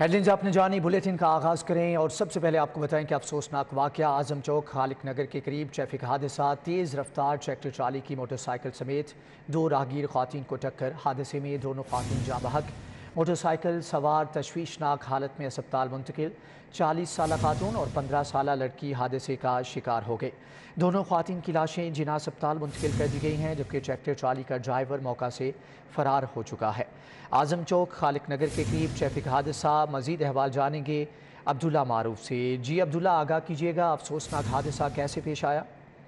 Headlines आपने जानी, bulletin का आगाज़ करें और सबसे पहले आपको बताएं कि अफसोसनाक वाक़या आजम चौक खालिक नगर के करीब ट्रैफिक हादसा। तेज़ रफ्तार ट्रैक्टर ट्राली की मोटरसाइकिल समेत दो राहगीर ख़वातीन को टक्कर। हादसे में दोनों ख़वातीन जाँ बहक, मोटरसाइकिल सवार तशवीशनाक हालत में अस्पताल मुंतकिल। 40 साला खातून और 15 साला लड़की हादसे का शिकार हो गई। दोनों ख़वातीन की लाशें जिना अस्पताल मुंतकिल कर दी गई हैं, जबकि ट्रैक्टर ट्राली का ड्राइवर मौका से फ़रार हो चुका है। आजम चौक खालिक नगर के करीब ट्रैफिक हादसा। मज़ीद अहवाल जानेंगे अब्दुल्ला मारूफ से। जी अब्दुल्ला, आगाह कीजिएगा, अफसोसनाक हादसा कैसे पेश आया?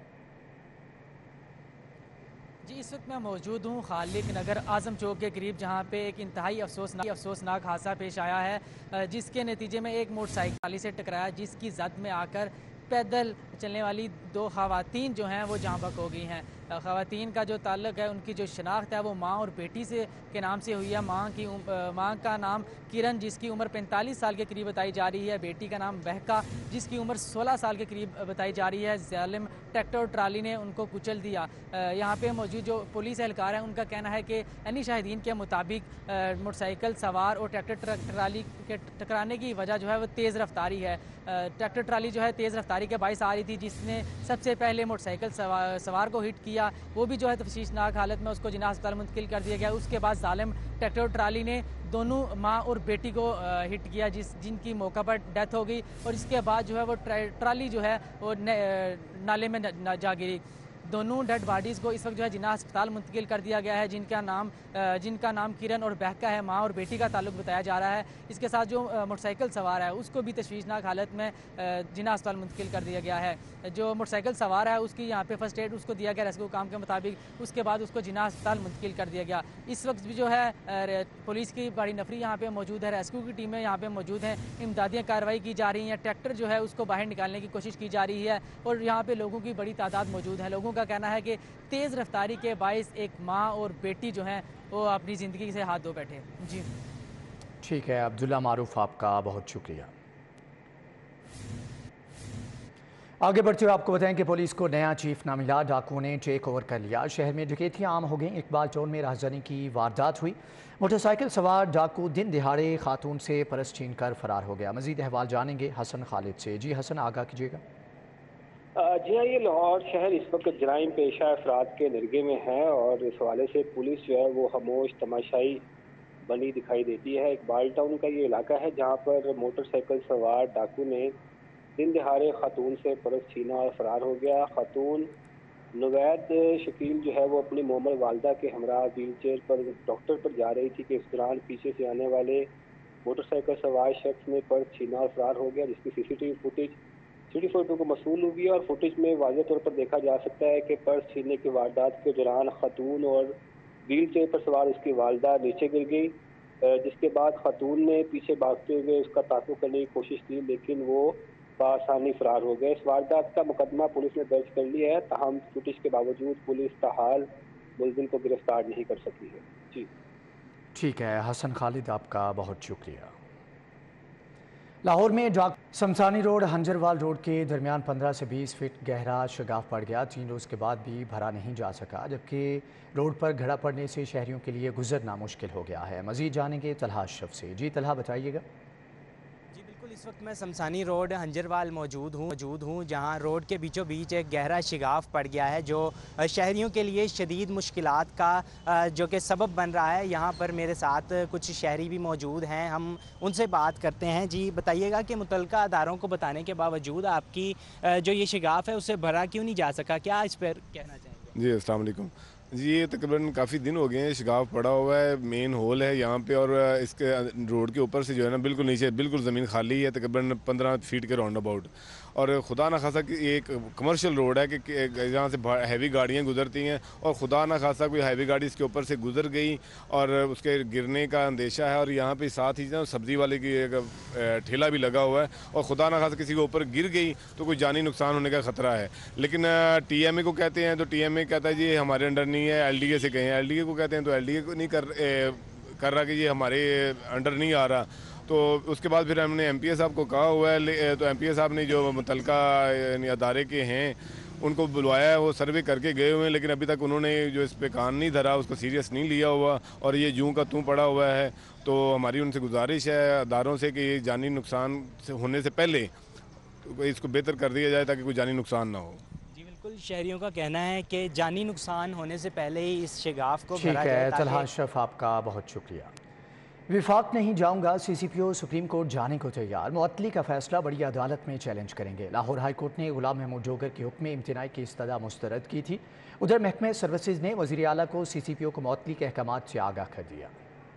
जी, इस वक्त मैं मौजूद हूँ खालिक नगर आजम चौक के करीब, जहाँ पे एक इंतहाई अफसोसनाक हादसा पेश आया है, जिसके नतीजे में एक मोटरसाइकिल ट्राली से टकराया, जिसकी जद में आकर पैदल चलने वाली दो ख़वातीन जो हैं वो जाँ बहक हो गई हैं। ख़वातीन का जो ताल्लुक़ है, उनकी जो शनाख्त है वो माँ और बेटी से के नाम से हुई है। माँ का नाम किरण, जिसकी उम्र 45 साल के करीब बताई जा रही है। बेटी का नाम बहका, जिसकी उम्र 16 साल के करीब बताई जा रही है। ज़ालिम ट्रैक्टर और ट्राली ने उनको कुचल दिया। यहाँ पे मौजूद जो पुलिस एहलकार हैं, उनका कहना है कि अन्य शाहिदीन के मुताबिक मोटरसाइकिल सवार और ट्रैक्टर ट्राली के टकराने की वजह जो है वो तेज़ रफ्तारी है। ट्रैक्टर ट्राली जो है तेज़ रफ्तारी के बाइस आ रही थी, जिसने सबसे पहले मोटरसाइकिल सवार को हिट किया। वो भी जो है तफसीशनाक हालत में उसको जिना अस्पताल मुंतकिल कर दिया गया। उसके बाद जालिम ट्रैक्टर और ट्राली ने दोनों माँ और बेटी को हिट किया, जिनकी मौका पर डेथ हो गई। और इसके बाद जो है वो ट्राली जो है वो नाले में जा गिरी। दोनों डेड बॉडीज़ को इस वक्त जो है जिना अस्पताल मुंतकिल कर दिया गया है, जिनका नाम किरण और बहका है। माँ और बेटी का ताल्लुक बताया जा रहा है। इसके साथ जो मोटरसाइकिल सवार है, उसको भी तशवीशनाक हालत में जिना अस्पताल मुंतकिल कर दिया गया है। जो मोटरसाइकिल सवार है, उसकी यहाँ पे फर्स्ट एड उसको दिया गया रेस्क्यू काम के मुताबिक। उसके बाद उसको जिना अस्पताल मुंतकिल कर दिया गया। इस वक्त भी जो है पुलिस की बड़ी नफरी यहाँ पे मौजूद है, रेस्क्यू की टीमें यहाँ पे मौजूद हैं, इमदादी कार्रवाई की जा रही हैं। ट्रैक्टर जो है उसको बाहर निकालने की कोशिश की जा रही है और यहाँ पे लोगों की बड़ी तादाद मौजूद है। लोगों का कहना है कि तेज़ रफ्तारी के बाइस एक माँ और बेटी जो हैं वो अपनी ज़िंदगी से हाथ धो बैठे। जी ठीक है अब्दुल्ला मारूफ, आपका बहुत शुक्रिया। आगे बढ़ते हुए आपको बताएं कि पुलिस को नया चीफ ना मिला, डाकुओं ने टेक ओवर कर लिया। शहर में डकैतियां आम हो गई। इकबाल टाउन में राहजानी की वारदात हुई। मोटरसाइकिल सवार डाकू दिन दिहाड़े खातून से परस छीन कर फरार हो गया। मजीद अहवाल जानेंगे हसन खालिद से। जी हसन, आगाह कीजिएगा। जी हाँ, ये लाहौर शहर इस वक्त जराइम पेशा अफराद के निर्गे में है और इस हवाले से पुलिस जो है वो खामोश तमाशाई बनी दिखाई देती है। इकबाल टाउन का ये इलाका है जहाँ पर मोटरसाइकिल सवार डाकू ने दिन दहाड़े खातून से परस छीना और फरार हो गया। खातून नवैद शकील जो है वो अपनी मोमल वालदा के हमरा व्हील चेयर पर डॉक्टर पर जा रही थी कि इस दौरान पीछे से आने वाले मोटरसाइकिल सवार शख्स ने पर्स छीना और फरार हो गया, जिसकी सीसीटीवी फुटेज को मसूल हुई है और फुटेज में वाज़ेह तौर पर देखा जा सकता है कि पर्स छीनने की वारदात के दौरान खातून और व्हील चेयर पर सवार उसकी वालदा नीचे गिर गई, जिसके बाद खातून ने पीछे भागते हुए उसका ताक़ुब करने की कोशिश की, लेकिन वो बआसानी फरार हो गए। इस वारदात का मुकदमा पुलिस ने दर्ज कर लिया है, ताहम फुटेज के बावजूद पुलिस ताहाल मुलजिम को गिरफ्तार नहीं कर सकी है। जी ठीक है हसन खालिद, आपका बहुत शुक्रिया। लाहौर में शमसानी रोड हंजरवाल रोड के दरमियान 15 से 20 फीट गहरा शगाफ पड़ गया। 3 रोज़ के बाद भी भरा नहीं जा सका, जबकि रोड पर घड़ा पड़ने से शहरियों के लिए गुजरना मुश्किल हो गया है। मज़ीद जानेंगे तलहा अशरफ से। जी तलहा, बताइएगा। जी बिल्कुल, इस वक्त मैं शमसानी रोड हंजरवाल मौजूद हूँ जहाँ रोड के बीचों बीच एक गहरा शिगाफ पड़ गया है, जो शहरियों के लिए शदीद मुश्किलात का जो कि सबब बन रहा है। यहाँ पर मेरे साथ कुछ शहरी भी मौजूद हैं, हम उनसे बात करते हैं। जी बताइएगा कि मुतल्लिका अदारों को बताने के बावजूद आपकी जो ये शिगाफ है उससे भरा क्यों नहीं जा सका, क्या इस पर कहना चाहेंगे? जी अस्सलाम वालेकुम। जी ये तकरीबन काफ़ी दिन हो गए हैं, शिगाफ पड़ा हुआ है, मेन होल है यहाँ पे और इसके रोड के ऊपर से जो है ना बिल्कुल नीचे बिल्कुल ज़मीन खाली है, तकरीबन 15 फीट के राउंड अबाउट। और खुदा न खासा कि एक कमर्शियल रोड है कि जहाँ से हैवी गाड़ियाँ गुजरती हैं और खुदा न खासा कोई हैवी गाड़ी इसके ऊपर से गुजर गई और उसके गिरने का अंदेशा है। और यहाँ पे साथ ही ना सब्ज़ी वाले की एक ठेला भी लगा हुआ है और खुदा न खासा किसी के ऊपर गिर गई तो कोई जानी नुकसान होने का ख़तरा है। लेकिन TMA को कहते हैं तो TMA कहता है जी हमारे अंडर नहीं है, LDA से कहें, LDA को कहते हैं तो LDA को नहीं कर रहा कि ये हमारे अंडर नहीं आ रहा। तो उसके बाद फिर हमने MPA साहब को कहा हुआ है, तो MPA साहब ने जो मुतल्लिका यानी अदारे के हैं ان کو بلوایا ہے, وہ سروے کر کے گئے ہوئے ہیں, لیکن ابھی تک انہوں نے جو اس پہ کان نہیں دھرا, اس کو سیریس نہیں لیا ہوا, اور یہ یوں کا توں پڑا ہوا ہے. تو ہماری ان سے گزارش ہے اداروں سے کہ یہ جانی نقصان ہونے سے پہلے اس کو بہتر کر دیا جائے تاکہ کوئی جانی نقصان نہ ہو. جی بالکل, شہریوں کا کہنا ہے کہ جانی نقصان ہونے سے پہلے ہی اس شگاف کو بھرا ٹھیک جائے. ہے طلحہ اشرف, آپ کا بہت شکریہ. وفاق نہیں جاؤں گا, سی سی پی او سپریم کورٹ جانے کو تیار, معطلی کا فیصلہ بڑی عدالت میں چیلنج کریں گے. لاہور ہائی کورٹ نے غلام محمود ڈوگر کے حکم امتناعی کی استدعا مسترد کی تھی. ادھر محکمہ سروسز نے وزیر اعلیٰ کو سی سی پی او کو معطلی کے احکامات سے آگاہ کر دیا.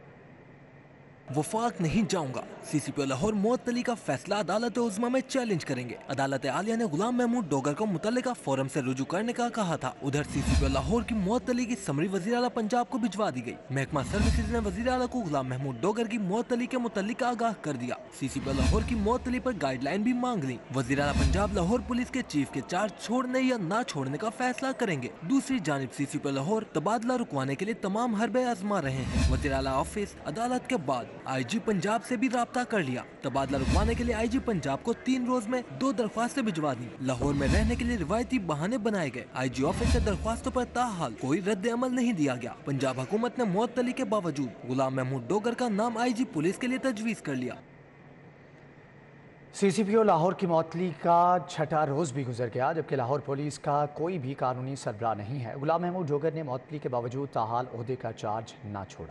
وفاق نہیں جاؤں گا, سی سی پی او لاہور معطلی کا فیصلہ عدالت عظمیٰ میں چیلنج کریں گے. عدالت عالیہ نے غلام محمود ڈوگر کو متعلقہ فورم سے رجوع کرنے کا کہا تھا. ادھر سی سی پی او لاہور کی معطلی کی سمری وزیر اعلیٰ پنجاب کو بھجوا دی گئی. محکمہ سروسز نے وزیر اعلیٰ کو غلام محمود ڈوگر کی معطلی کے متعلق آگاہ کر دیا. سی سی پی او لاہور کی معطلی پر گائیڈ لائن بھی مانگ لی. وزیر اعلیٰ پنجاب لاہور پولیس کے چیف کے چارج چھوڑنے یا نہ چھوڑنے کا فیصلہ کریں گے. دوسری جانب سی سی پی او لاہور تبادلہ رکوانے کے لیے تمام حربے آزما رہے ہیں. وزیر اعلیٰ آفس عدالت کے بعد آئی جی پنجاب سے بھی رابطہ کر لیا. تبادلہ رکوانے کے لیے آئی جی پنجاب کو 3 روز میں 2 درخواستیں بھجوا دی. لاہور میں رہنے کے لیے روایتی بہانے بنائے گئے. آئی جی آفس سے درخواستوں پر تاحال کوئی رد عمل نہیں دیا گیا. پنجاب حکومت نے معطلی کے باوجود غلام محمود ڈوگر کا نام آئی جی پولیس کے لیے تجویز کر لیا. سی سی پی او لاہور کی معطلی کا 6واں روز بھی گزر گیا, جبکہ لاہور پولیس کا کوئی بھی قانونی سربراہ نہیں ہے. غلام محمود ڈوگر نے معطلی کے باوجود تاحال عہدے کا چارج نہ چھوڑا.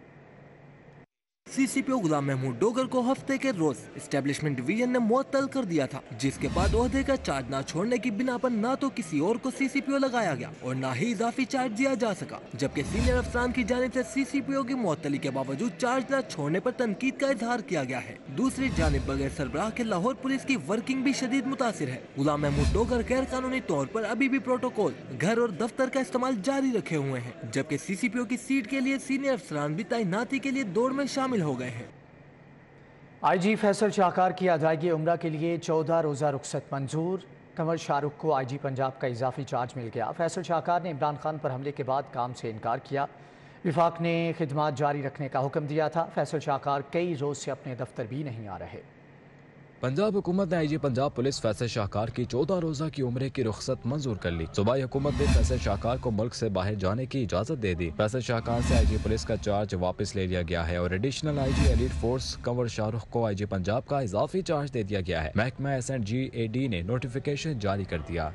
سی سی پی او غلام محمود ڈوگر کو ہفتے کے روز اسٹیبلشمنٹ ڈویژن نے معطل کر دیا تھا, جس کے بعد عہدے کا چارج نہ چھوڑنے کی بنا پر نہ تو کسی اور کو سی سی پی او لگایا گیا اور نہ ہی اضافی چارج دیا جا سکا. جبکہ سینئر افسران کی جانب سے سی سی پی او کی معطلی کے باوجود چارج نہ چھوڑنے پر تنقید کا اظہار کیا گیا ہے. دوسری جانب بغیر سربراہ کے لاہور پولیس کی ورکنگ بھی شدید متاثر ہے. غلام محمود ڈوگر غیر قانونی طور پر ابھی بھی پروٹوکول, گھر اور دفتر کا استعمال جاری رکھے ہوئے ہیں, جبکہ سی سی پی او کی سیٹ کے لیے سینئر افسران بھی تعیناتی کے لیے دوڑ میں شامل ہو گئے ہیں. آئی جی فیصل شاہکار کی ادائیگی عمرہ کے لیے 14 روزہ رخصت منظور. کنور شاہ رخ کو آئی جی پنجاب کا اضافی چارج مل گیا. فیصل شاہکار نے عمران خان پر حملے کے بعد کام سے انکار کیا. وفاق نے خدمات جاری رکھنے کا حکم دیا تھا. فیصل شاہکار کئی روز سے اپنے دفتر بھی نہیں آ رہے. پنجاب حکومت نے I G Punjab police Faisal Shahkar کی 14 روزہ کی عمرے کی رخصت منظور کر لی. صوبائی حکومت نے فیصل شاہکار کو ملک سے باہر جانے کی اجازت دے دی. فیصل شاہکار سے آئی جی پولیس کا چارج واپس لے لیا گیا ہے اور additional I G elite force Kanwar Shahrukh کو آئی جی پنجاب کا اضافی چارج دے دیا گیا ہے. محکمہ S and G A D نے نوٹیفیکیشن جاری کر دیا.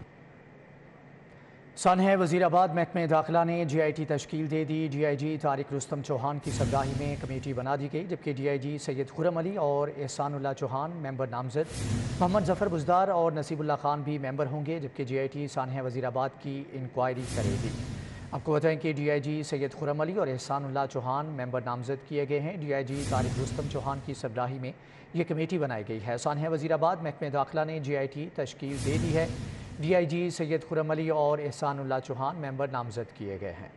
سانحہ وزیر آباد محکمہ داخلہ نے جی آئی ٹی تشکیل دے دی. D I G Tariq Rustam Chauhan کی سربراہی میں کمیٹی بنا دی گئی, جبکہ ڈی آئی جی سید خرم علی اور احسان اللہ چوہان ممبر نامزد, محمد ظفر بزدار اور نصیب اللہ خان بھی ممبر ہوں گے, جبکہ جی آئی ٹی سانحہ وزیر آباد کی انکوائری کرے گی. آپ کو بتائیں کہ ڈی آئی جی سید خرم علی اور احسان اللہ چوہان ممبر نامزد کیے گئے ہیں. D I G Tariq Rustam Chauhan کی سربراہی میں یہ کمیٹی بنائی گئی ہے. سانحہ وزیر آباد محکمہ داخلہ نے جی آئی ٹی تشکیل دے دی ہے. ڈی آئی جی سید خرم علی اور احسان اللہ چوہان ممبر نامزد کیے گئے ہیں.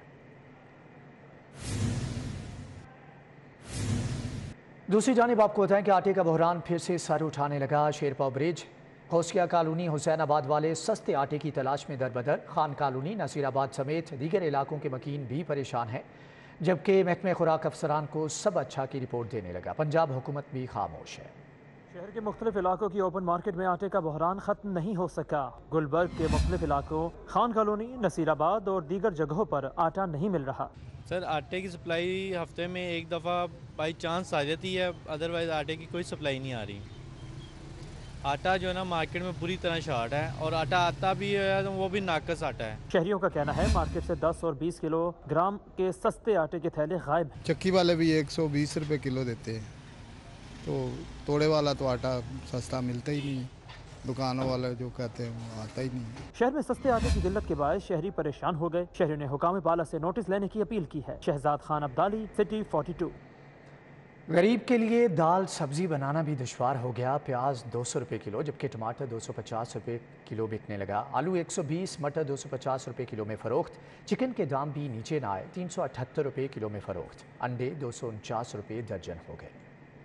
دوسری جانب آپ کو بتائیں کہ آٹے کا بحران پھر سے سر اٹھانے لگا. شیرپا برج, خوسیہ کالونی, حسین آباد والے سستے آٹے کی تلاش میں دربدر. خان کالونی, نصیر آباد سمیت دیگر علاقوں کے مکین بھی پریشان ہیں, جبکہ محکمہ خوراک افسران کو سب اچھا کی رپورٹ دینے لگا. پنجاب حکومت بھی خاموش ہے. شہر کے مختلف علاقوں کی اوپن مارکیٹ میں آٹے کا بحران ختم نہیں ہو سکا. گلبرگ کے مختلف علاقوں, خان کالونی, نصیر آباد اور دیگر جگہوں پر آٹا نہیں مل رہا. سر آٹے کی سپلائی ہفتے میں ایک دفعہ بائی چانس آ جاتی ہے, ادروائز آٹے کی کوئی سپلائی نہیں آ رہی. آٹا جو ہے نا مارکیٹ میں پوری طرح شارٹ ہے, اور آٹا آتا بھی ہے وہ بھی ناقص آٹا ہے. شہریوں کا کہنا ہے مارکیٹ سے 10 اور 20 کلو گرام کے سستے آٹے کے تھیلے غائب ہیں. چکی والے بھی 120 روپے کلو دیتے ہیں, تو توڑے والا تو آٹا سستا ملتا ہی نہیں, دکانوں والا جو کہتے ہیں وہ آتا ہی نہیں. شہر میں سستے آٹے کی قلت کے باعث شہری پریشان ہو گئے. شہریوں نے حکام بالا سے نوٹس لینے کی اپیل کی ہے. شہزاد خان عبدالی, سٹی 42. غریب کے لیے دال سبزی بنانا بھی دشوار ہو گیا. پیاز 200 روپے کلو, جبکہ ٹماٹر 250 روپے کلو بکنے لگا. آلو 120, مٹر 250 روپے کلو میں فروخت. چکن کے دام بھی نیچے نہ آئے, 378 روپے کلو میں فروخت. انڈے 249 روپے درجن ہو گئے.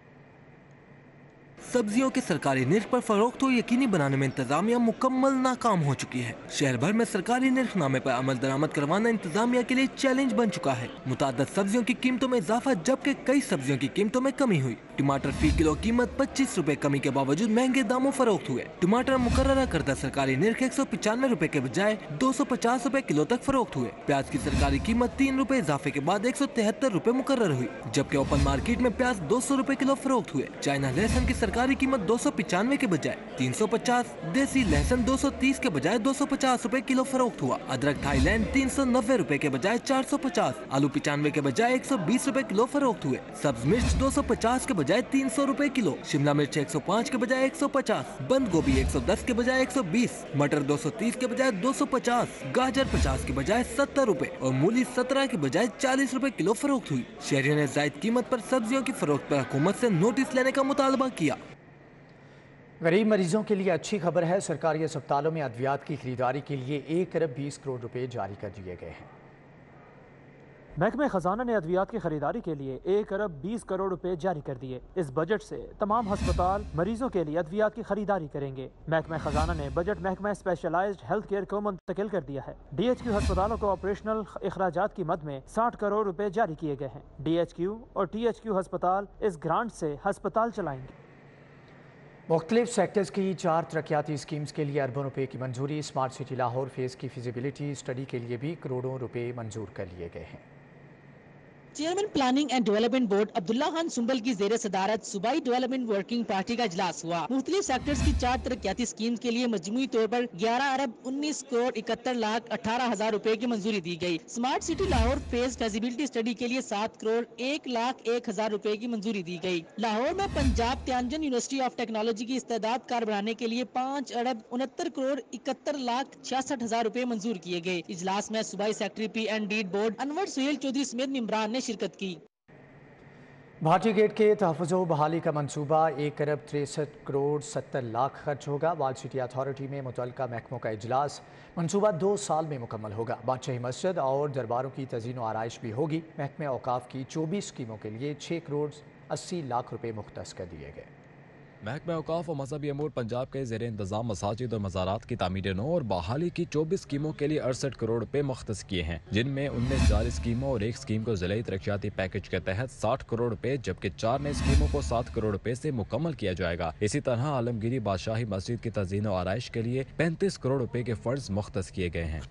سبزیوں کے سرکاری نرخ پر فروخت کو یقینی بنانے میں انتظامیہ مکمل ناکام ہو چکی ہے. شہر بھر میں سرکاری نرخ نامے پر عمل درآمد کروانا انتظامیہ کے لیے چیلنج بن چکا ہے. متعدد سبزیوں کی قیمتوں میں اضافہ, جبکہ کئی سبزیوں کی قیمتوں میں کمی ہوئی. टमाटर फी किलो कीमत 25 रुपए कमी के बावजूद महंगे दामों फरोख्त हुए। टमाटर मुकर्ररा करदा सरकारी निर्ख 195 रुपए के बजाय 250 रुपए किलो तक फरोख्त हुए। प्याज की सरकारी कीमत 3 रुपए इजाफे के बाद 173 रुपए मुकर्रर हुई, जबकि ओपन मार्केट में प्याज 200 रुपए किलो फरोख्त हुए। चाइना लहसुन की सरकारी कीमत 295 के बजाय 350, देसी लहसुन 230 के बजाय 250 रुपए किलो फरोख्त हुआ। अदरक थाईलैंड 390 रुपए के बजाय 450, आलू 95 के बजाय 120 रुपए किलो फरोख्त हुए। सब्ज मिर्च 250 के बजाय 300 रुपए किलो, शिमला मिर्च 105 के बजाय 150, बंद गोभी 110 के बजाय 120, मटर 230 के बजाय 250, गाजर 50 के बजाय 70 रुपए और मूली 17 के बजाय 40 रुपए किलो फरोख्त हुई। शहरियों ने जायद कीमत पर सब्जियों की फरोख्त पर हुकूमत से नोटिस लेने का मुतालबा किया। गरीब मरीजों के लिए अच्छी खबर है, सरकारी अस्पतालों में अद्वियात की खरीदारी के लिए 1 अरब 20 करोड़ रुपए जारी कर दिए गए हैं। महकमे खजाना ने अद्वियात की खरीदारी के लिए 1 अरब 20 करोड़ रुपए जारी कर दिए। इस बजट से तमाम अस्पताल मरीजों के लिए अद्वियात की खरीदारी करेंगे। महकमा खजाना ने बजट महकमा स्पेशलाइज्ड हेल्थ केयर को मुंतकिल कर दिया है। DHQ अस्पतालों को ऑपरेशनल अखराजात की मद में 60 करोड़ रुपए जारी किए गए हैं। DHQ और THQ अस्पताल इस ग्रांट से अस्पताल चलाएंगे। मुख्तलिफ सेक्टर्स की 4 तरक्याती स्कीम्स के लिए अरबों रुपए की मंजूरी। स्मार्ट सिटी लाहौर फेस की फिजिबिलिटी स्टडी के लिए भी करोड़ों रुपए मंजूर कर लिए गए हैं। Chairman planning and development board Abdullah Khan Sumbal की जेर सदारत सूबाई डेवलपमेंट वर्किंग पार्टी का इजलास हुआ। मुख्तलिफ सेक्टर्स की 4 तरक्याती स्कीम के लिए मजमूई तौर पर 11 अरब 19 करोड़ 71 लाख 18 हजार रुपए की मंजूरी दी गई। Smart city Lahore phase feasibility study के लिए 7 करोड़ 1 लाख 1 हजार रुपए की मंजूरी दी गई। लाहौर में पंजाब त्यांजन यूनिवर्सिटी ऑफ टेक्नोलॉजी की इस्तेदाद कार बनाने के लिए 5 अरब 69 करोड़ 71 लाख 66 हजार रुपए मंजूर किए गए। इजलास में सूबाई secretary PND board Anwar Sohail Chaudhry समेत मेंबरान ने शिरकत की। भाटी गेट के तहफ़्फ़ुज़ व बहाली का मंसूबा 1 अरब 63 करोड़ 70 लाख खर्च होगा। वाल सिटी अथॉरिटी में मुतल्लिका महकमों का इजलास। मंसूबा 2 साल में मुकम्मल होगा। बादशाही मस्जिद और दरबारों की तज़ीन व आराइश भी होगी। महकमे औकाफ की 24 स्कीमों के लिए 6 करोड़ 80 लाख रुपए मुख्तस कर दिए गए। महकमा औकाफ और मजहबी अमूर पंजाब के ज़ेर इंतज़ाम मसाजिद और मज़ारात की तामीर नौ और बहाली की 24 स्कीमों के लिए 68 करोड़ रुपए मुख्तस किए हैं, जिनमें 19 जारी स्कीमों और 1 स्कीम को ज़िलाई तरक्याती पैकेज के तहत 60 करोड़ रुपए, जबकि 4 नई स्कीमों को 7 करोड़ रुपए से मुकम्मल किया जाएगा। इसी तरह आलमगीरी बादशाही मस्जिद की तज़ीन और आराइश के लिए 35 करोड़ रुपए के फंड्स मुख्तस किए गए हैं।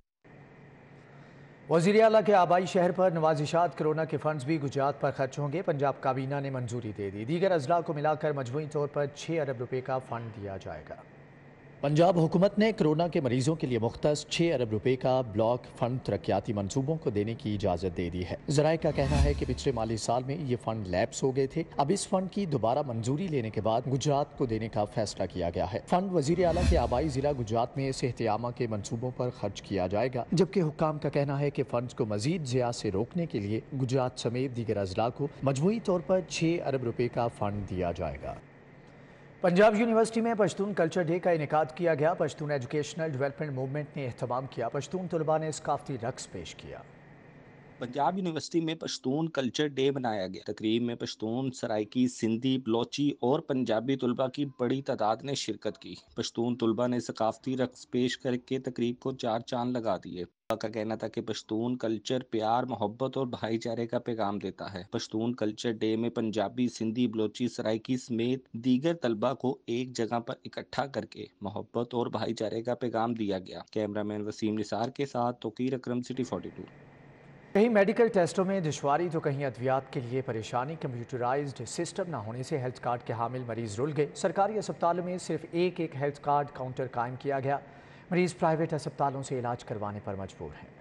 वज़ीर आला के आबाई शहर पर नवाजिशात कोरोना के फंड्स भी गुजरात पर खर्च होंगे। पंजाब काबीना ने मंजूरी दे दी। दीगर अजला को मिलाकर मजमूई तौर पर 6 अरब रुपए का फंड दिया जाएगा। पंजाब हुकूमत ने कोरोना के मरीजों के लिए मुख्तस 6 अरब रुपए का ब्लॉक फंड तरक्याती मंसूबों को देने की इजाज़त दे दी है। ज़राए का कहना है कि पिछले माली साल में ये फंड लैप्स हो गए थे। अब इस फंड की दोबारा मंजूरी लेने के बाद गुजरात को देने का फैसला किया गया है। फंड वज़ीर आला के आबाई ज़िला गुजरात में सेहतियामा के मंसूबों पर खर्च किया जाएगा, जबकि हुक्काम का कहना है कि फंड को मजीद ज़िया से रोकने के लिए गुजरात समेत दीगर अजला को मजमूई तौर पर 6 अरब रुपए का फंड दिया जाएगा। पंजाब यूनिवर्सिटी में पश्तून कल्चर डे का इनेकाद किया गया। पश्तून एजुकेशनल डेवलपमेंट मूवमेंट ने एहतमाम किया। पश्तून तलबा ने सकाफती रक्स पेश किया। पंजाब यूनिवर्सिटी में पश्तून कल्चर डे मनाया गया। तकरीब में पश्तून, सराइकी, सिंधी, बलोची और पंजाबी तलबा की बड़ी तादाद ने शिरकत की। पश्तून तलबा ने सकाफती रक्स पेश करके तकरीब को 4 चांद लगा दिए। का कहना था कि पश्तून कल्चर प्यार, मोहब्बत और भाईचारे का पैगाम देता है। पश्तून कल्चर डे में पंजाबी, सिंधी, बलोची, सराइकी समेत दीगर तलबा को एक जगह पर इकट्ठा करके मोहब्बत और भाईचारे का पैगाम दिया गया। कैमरामैन वसीम निसार के साथ तोकीर अकरम, सिटी 42। कहीं मेडिकल टेस्टों में दुश्वारी तो कहीं अद्वियात के लिए परेशानी। कंप्यूटराइज्ड सिस्टम न होने से हेल्थ कार्ड के हामिल मरीज रुल गए। सरकारी अस्पतालों में सिर्फ एक हेल्थ कार्ड काउंटर कायम किया गया। मरीज प्राइवेट अस्पतालों से इलाज करवाने पर मजबूर हैं।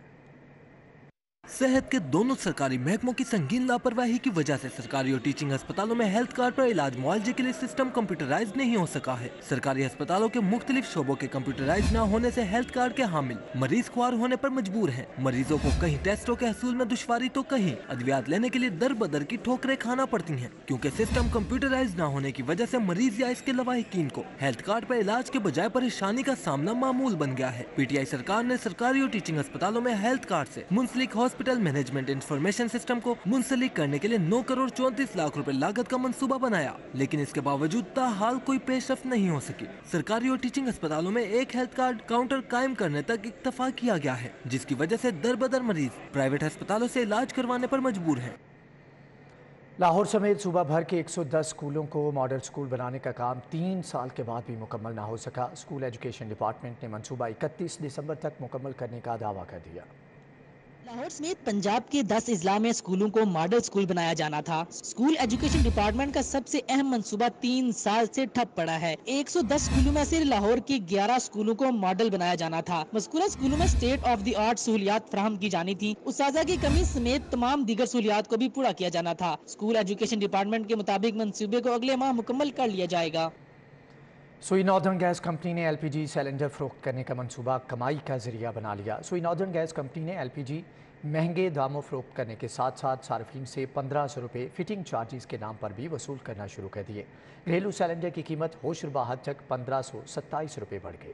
सेहत के दोनों सरकारी महकमों की संगीन लापरवाही की वजह से सरकारी और टीचिंग अस्पतालों में हेल्थ कार्ड पर इलाज मुआवजे के लिए सिस्टम कंप्यूटराइज नहीं हो सका है। सरकारी अस्पतालों के मुख्तलिफ शोबों के कंप्यूटराइज न होने से हेल्थ कार्ड के हामिल मरीज ख्वार होने पर मजबूर हैं। मरीजों को कहीं टेस्टों के हसूल में दुश्वारी तो कहीं अद्वियात लेने के लिए दर बदर की ठोकरें खाना पड़ती हैं, क्योंकि सिस्टम कंप्यूटराइज न होने की वजह से मरीज या इसके लवाहिकीन को हेल्थ कार्ड पर इलाज के बजाय परेशानी का सामना मामूल बन गया है। PTI सरकार ने सरकारी और टीचिंग अस्पतालों में हेल्थ कार्ड से मुंसलिक हॉस्पिटल मैनेजमेंट इंफॉर्मेशन सिस्टम को मुंसलिक करने के लिए 9 करोड़ 34 लाख रुपए लागत का मंसूबा बनाया, लेकिन इसके बावजूद ताहाल कोई पेशरफ्त नहीं हो सकी। सरकारी और टीचिंग अस्पतालों में एक हेल्थ कार्ड काउंटर कायम करने तक इत्तफाक किया गया है, जिसकी वजह से दर बदर मरीज प्राइवेट अस्पतालों से इलाज करवाने पर मजबूर हैं। लाहौर समेत सूबा भर के 110 स्कूलों को मॉडल स्कूल बनाने का काम 3 साल के बाद भी मुकम्मल ना हो सका। स्कूल एजुकेशन डिपार्टमेंट ने मंसूबा 31 दिसंबर तक मुकम्मल करने का दावा कर दिया। लाहौर समेत पंजाब के 10 अजला में स्कूलों को मॉडल स्कूल बनाया जाना था। स्कूल एजुकेशन डिपार्टमेंट का सबसे अहम मंसूबा 3 साल से ठप पड़ा है। 110 स्कूलों में से लाहौर के 11 स्कूलों को मॉडल बनाया जाना था। मज़कूरा स्कूलों में स्टेट ऑफ द आर्ट सहूलियात फराहम की जानी थी। उस्ताजा की कमी समेत तमाम दीगर सहूलियात को भी पूरा किया जाना था। स्कूल एजुकेशन डिपार्टमेंट के मुताबिक मंसूबे को अगले माह मुकम्मल कर लिया जाएगा। सुई नॉर्दर्न गैस कंपनी ने LPG सिलेंडर फरोख्त करने का मंसूबा कमाई का जरिया बना लिया। सुई नॉर्दर्न गैस कंपनी ने LPG महंगे दामों फरोख्त करने के साथ साथ सार्फिन से 1500 रुपये फिटिंग चार्जेस के नाम पर भी वसूल करना शुरू कर दिए। घरेलू सिलेंडर की कीमत होशरुबा हद तक 1527 रुपये बढ़ गई।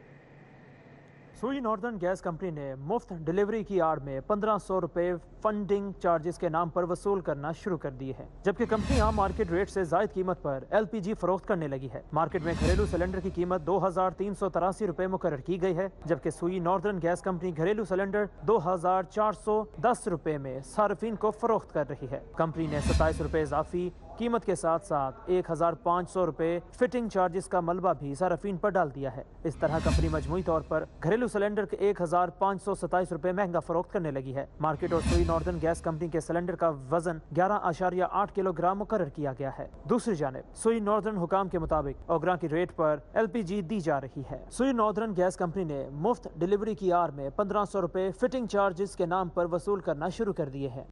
सुई नॉर्दर्न गैस कंपनी ने मुफ्त डिलीवरी की आड़ में 1500 रुपये फंडिंग चार्जेस के नाम पर वसूल करना शुरू कर दिए हैं, जबकि कंपनी आम मार्केट रेट से जायद कीमत पर LPG फरोख्त करने लगी है। मार्केट में घरेलू सिलेंडर की कीमत 2383 रुपये मुकर्रर की गई है, जबकि सुई नॉर्दर्न गैस कंपनी घरेलू सिलेंडर 2410 रुपये में सार्फिन को फरोख्त कर रही है। कंपनी ने 27 रुपये इजाफी कीमत के साथ साथ 1500 रुपये फिटिंग चार्जेस का मलबा भी सार्फिन पर डाल दिया है। इस तरह कंपनी मजमूई तौर पर घरेलू सिलेंडर के 1527 रुपये महंगा फरोख्त करने लगी है। मार्केट और सुई नॉर्दर्न गैस कंपनी के सिलेंडर का वजन 11.8 किलोग्राम मुकर्रर किया गया है। दूसरी जानिब सुई नॉर्दर्न हुकाम के मुताबिक ओगरा की रेट पर LPG दी जा रही है। सुई नॉर्दर्न गैस कंपनी ने मुफ्त डिलीवरी की आड़ में 1500 रुपये फिटिंग चार्जेस के नाम पर वसूल करना शुरू कर दिए हैं।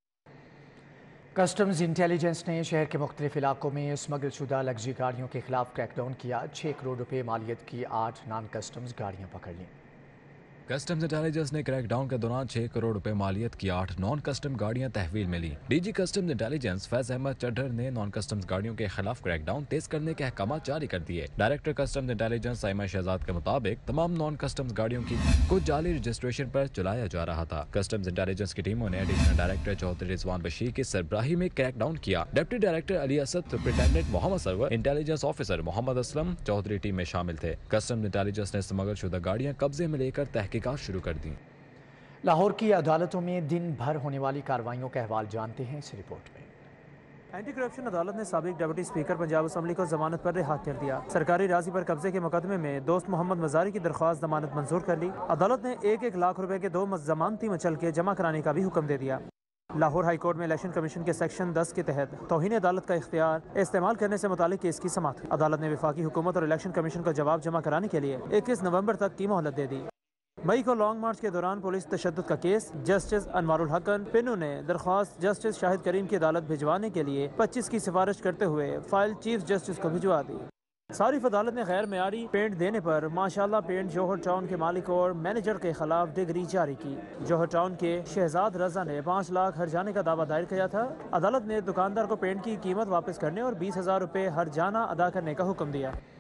कस्टम्स इंटेलिजेंस ने शहर के मुख्तलिफ इलाकों में स्मगल शुदा लग्जरी गाड़ियों के खिलाफ क्रैकडाउन किया। 6 करोड़ रुपये मालियत की 8 नॉन कस्टम्स गाड़ियाँ पकड़ लीं। कस्टम्स इंटेलिजेंस ने क्रैकडाउन के दौरान 6 करोड़ रुपए मालियत की 8 नॉन कस्टम गाड़ियां तहवील में ली। DG customs intelligence Faiz Ahmed Chaddhar ने नॉन कस्टम्स गाड़ियों के खिलाफ क्रैकडाउन तेज करने के अहकाम जारी कर दिए। Director customs intelligence Saima Shahzad के मुताबिक तमाम नॉन कस्टम्स गाड़ियों की कुछ जाली रजिस्ट्रेशन पर चलाया जा रहा था। कस्टम्स इंटेलिजेंस की टीमों ने एडिशनल डायरेक्टर चौधरी रिजवान बशीर की सरबराही में क्रैकडाउन किया। Deputy director Ali Asad, superintendent Mohammad Sarwar, intelligence officer Mohammad Aslam Chaudhry team में शामिल थे। कस्टम्स इंटेलिजेंस ने स्मगल शुदा गाड़ियां कब्जे में लेकर तहकीकात शुरू कर दी। लाहौर की अदालतों में दिन भर होने वाली कार्रवाइयों का अहवाल जानते हैं इस रिपोर्ट में। एंटी करप्शन अदालत ने साबिक डिप्टी स्पीकर पंजाब असम्बली को जमानत पर रिहा कर दिया। सरकारी राजी पर कब्जे के मुकदमे में दोस्त मोहम्मद मजारी की दरख्वास्त जमानत मंजूर कर ली। अदालत ने 1-1 लाख रुपए के 2 जमानती मचल के जमा कराने का भी हुक्म दे दिया। लाहौर हाई कोर्ट में इलेक्शन कमीशन के सेक्शन 10 के तहत तौहीन अदालत का इख्तियार इस्तेमाल करने से मुतालिक केस की समाअत हुई। अदालत ने वफाकी हुकूमत और इलेक्शन कमीशन को जवाब जमा कराने के लिए 21 नवंबर तक की मोहलत दे दी। मई को लॉन्ग मार्च के दौरान पुलिस तशद्दुद का केस जस्टिस अनवारुल हकन पिन्नू ने दरख्वास्त जस्टिस शाहिद करीम की अदालत भिजवाने के लिए 25 की सिफारिश करते हुए फाइल चीफ जस्टिस को भिजवा दी। सारिफ अदालत ने गैर मेयारी पेंट देने पर माशाल्लाह पेंट जौहर टाउन के मालिक और मैनेजर के खिलाफ डिग्री जारी की। जौहर टाउन के शहजाद रजा ने 5 लाख हर्जाने का दावा दायर किया था। अदालत ने दुकानदार को पेंट की कीमत वापस करने और 20,000 रुपये हर्जाना अदा करने का हुक्म दिया।